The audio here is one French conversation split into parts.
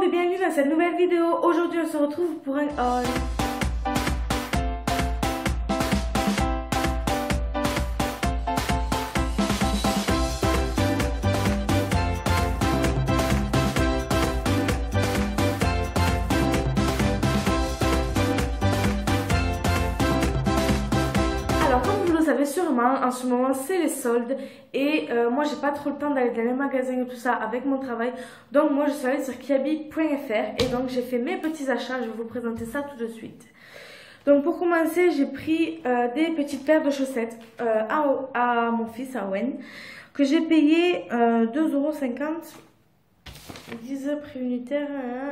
monde et bienvenue dans cette nouvelle vidéo. Aujourd'hui on se retrouve pour un haul. Alors comme vous le savez sûrement, en ce moment c'est les soldes et moi j'ai pas trop le temps d'aller dans les magasins et tout ça avec mon travail. Donc moi je suis allée sur kiabi.fr et donc j'ai fait mes petits achats, je vais vous présenter ça tout de suite. Donc pour commencer j'ai pris des petites paires de chaussettes à mon fils, à Owen, que j'ai payé 2,50 €. Ils disent prix unitaire.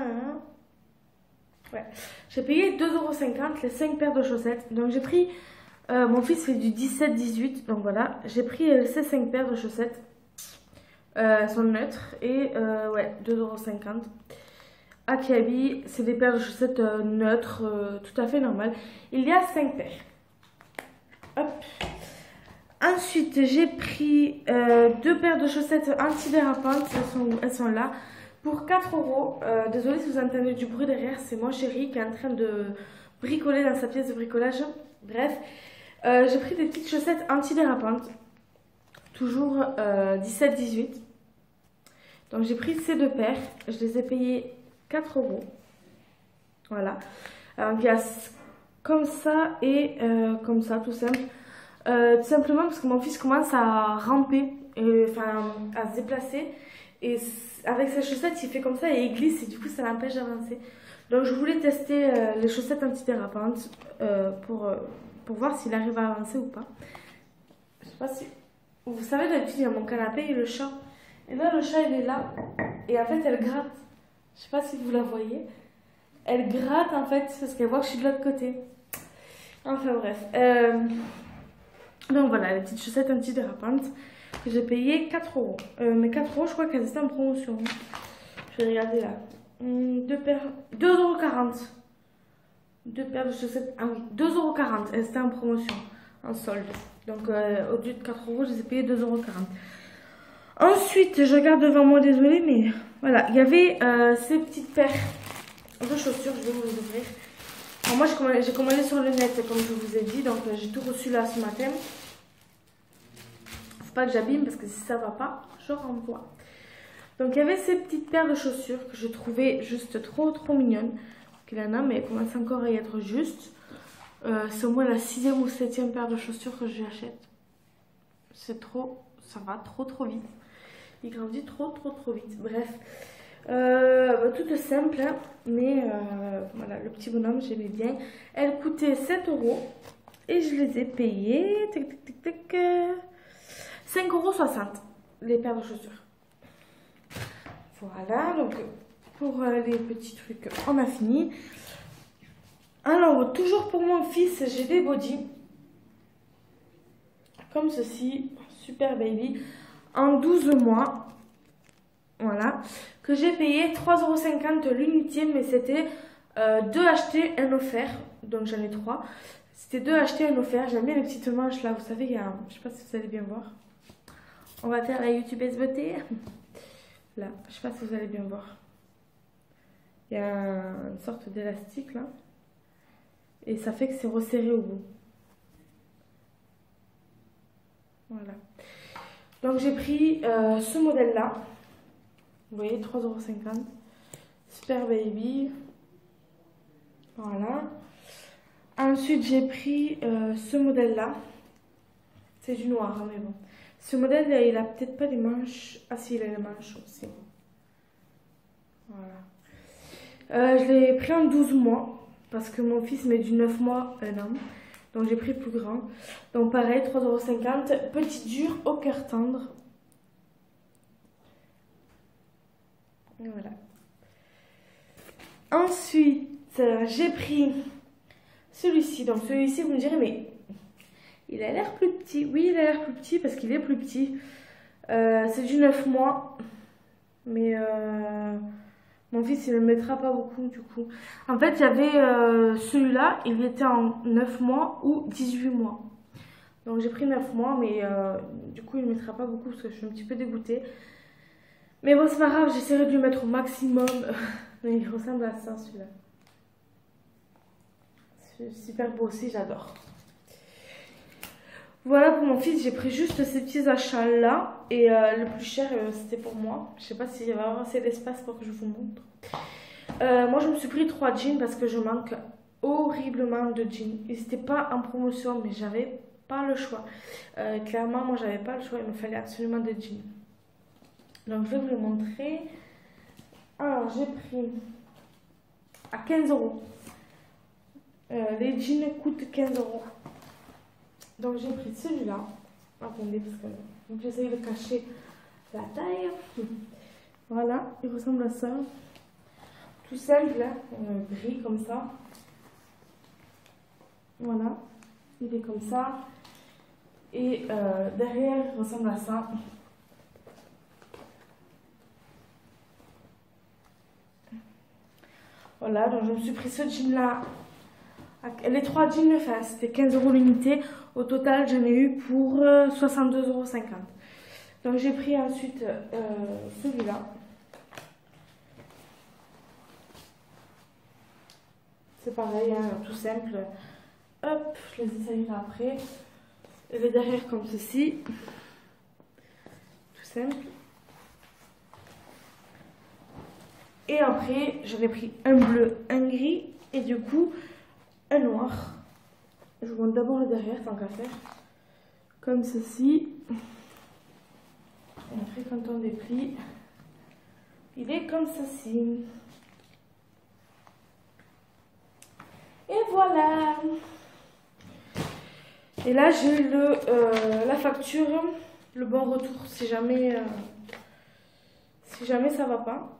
Ouais, j'ai payé 2,50 € les 5 paires de chaussettes. Donc j'ai pris... mon fils fait du 17-18, donc voilà, j'ai pris ces 5 paires de chaussettes, elles sont neutres et ouais, 2,50 € à Kiabi. C'est des paires de chaussettes neutres, tout à fait normales. Il y a 5 paires. Hop. Ensuite, j'ai pris 2 paires de chaussettes antidérapantes, elles sont là, pour 4 €. Désolée si vous entendez du bruit derrière, c'est mon chéri qui est en train de bricoler dans sa pièce de bricolage. Bref. J'ai pris des petites chaussettes antidérapantes, toujours 17-18. Donc j'ai pris ces 2 paires, je les ai payées 4 €. Voilà. Alors il y a comme ça et comme ça, tout simple. Tout simplement parce que mon fils commence à ramper, enfin à se déplacer. Et avec ses chaussettes, il fait comme ça et il glisse et du coup ça l'empêche d'avancer. Donc je voulais tester les chaussettes antidérapantes pour voir s'il arrive à avancer ou pas. Je sais pas si... Vous savez, d'habitude, il y a mon canapé et le chat. Et là, le chat, il est là. Et en fait, elle gratte. Je sais pas si vous la voyez. Elle gratte, en fait, parce qu'elle voit que je suis de l'autre côté. Enfin, bref. Donc, voilà, les petites chaussettes antidérapantes que j'ai payées 4 €. Mais 4 €, je crois qu'elles étaient en promotion. Je vais regarder là. 2 paires... 2,40 €. 2 paires de chaussettes, ah oui, 2,40 €, elles étaient en promotion, en solde. Donc au lieu de 4 €, je les ai payées 2,40 €. Ensuite, je regarde devant moi, désolée, mais voilà, il y avait ces petites paires de chaussures, je vais vous les ouvrir. Alors moi, j'ai commandé sur le net, comme je vous ai dit, donc j'ai tout reçu là ce matin. Faut pas que j'abîme, parce que si ça va pas, je renvoie. Donc il y avait ces petites paires de chaussures que je trouvais juste trop mignonnes. Il en a, mais elle commence encore à y être juste. C'est au moins la 6e ou 7e paire de chaussures que j'achète. C'est trop, ça va trop vite. Il grandit trop vite. Bref, tout simple, hein, mais voilà, le petit bonhomme, j'aimais bien. Elle coûtait 7 € et je les ai payées 5,60 € les paires de chaussures. Voilà, donc... Pour les petits trucs, on a fini. Alors, toujours pour mon fils, j'ai des bodys. Comme ceci, Super Baby, en 12 mois. Voilà. Que j'ai payé 3,50 € l'unité, mais c'était 2 achetés, 1 offert. Donc j'en ai 3. C'était 2 achetés, 1 offert. J'aime bien les petites manches là, vous savez, il y a, je sais pas si vous allez bien voir. On va faire la YouTubeuse beauté. Là, je sais pas si vous allez bien voir. Il y a une sorte d'élastique là. Et ça fait que c'est resserré au bout. Voilà. Donc j'ai pris ce modèle là. Vous voyez, 3,50 €. Super Baby. Voilà. Ensuite j'ai pris ce modèle là. C'est du noir, hein, mais bon. Ce modèle là, il a peut-être pas les manches. Ah si, il a les manches aussi. Voilà. Je l'ai pris en 12 mois parce que mon fils met du 9 mois à 1 an. Donc j'ai pris plus grand. Donc pareil, 3,50 €. Petit dur au cœur tendre. Et voilà. Ensuite, j'ai pris celui-ci. Donc celui-ci, vous me direz, mais il a l'air plus petit. Oui, il a l'air plus petit parce qu'il est plus petit. C'est du 9 mois. Mais... mon fils, il ne le mettra pas beaucoup du coup. En fait, il y avait celui-là, il était en 9 mois ou 18 mois. Donc j'ai pris 9 mois, mais du coup, il ne mettra pas beaucoup parce que je suis un petit peu dégoûtée. Mais bon, c'est pas grave, j'essaierai de lui mettre au maximum. Mais il ressemble à ça celui-là. C'est super beau aussi, j'adore. Voilà pour mon fils, j'ai pris juste ces petits achats là. Et le plus cher c'était pour moi. Je sais pas s'il va y avoir assez d'espace pour que je vous montre. Moi je me suis pris 3 jeans parce que je manque horriblement de jeans. Ils n'étaient pas en promotion mais j'avais pas le choix. Clairement moi j'avais pas le choix, il me fallait absolument des jeans. Donc je vais vous les montrer. Alors j'ai pris à 15 €. Les jeans coûtent 15 €. Donc j'ai pris celui-là. Attendez parce que j'essaye de cacher la taille. Voilà, il ressemble à ça. Tout simple, gris comme ça. Voilà, il est comme ça. Et derrière, il ressemble à ça. Voilà, donc je me suis pris ce jean là. Les 3 jeans, enfin, c'était 15 € l'unité. Au total, j'en ai eu pour 62,50 €. Donc j'ai pris ensuite celui-là. C'est pareil, hein, tout simple. Hop, je les essayerai après. Et les derrière comme ceci. Tout simple. Et après, j'en ai pris un bleu, un gris et du coup, un noir. Je vous montre d'abord le derrière, tant qu'à faire. Comme ceci. Et après, quand on déplie, il est comme ceci. Et voilà. Et là, j'ai la facture, le bon retour, si jamais ça va pas.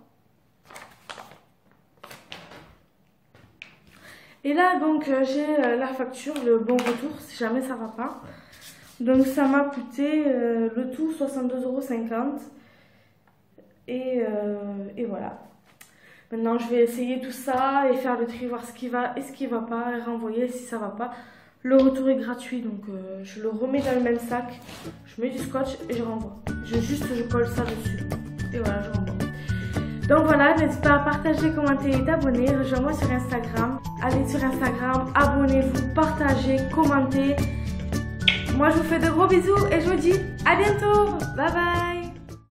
Et là, donc, j'ai la facture, le bon retour, si jamais ça va pas. Donc, ça m'a coûté le tout 62,50 €. Et voilà. Maintenant, je vais essayer tout ça et faire le tri, voir ce qui va et ce qui va pas, et renvoyer si ça va pas. Le retour est gratuit, donc je le remets dans le même sac. Je mets du scotch et je renvoie. Je colle ça dessus. Et voilà, je renvoie. Donc voilà, n'hésitez pas à partager, commenter et t'abonner. Rejoins-moi sur Instagram. Allez sur Instagram, abonnez-vous, partagez, commentez. Moi, je vous fais de gros bisous et je vous dis à bientôt. Bye bye.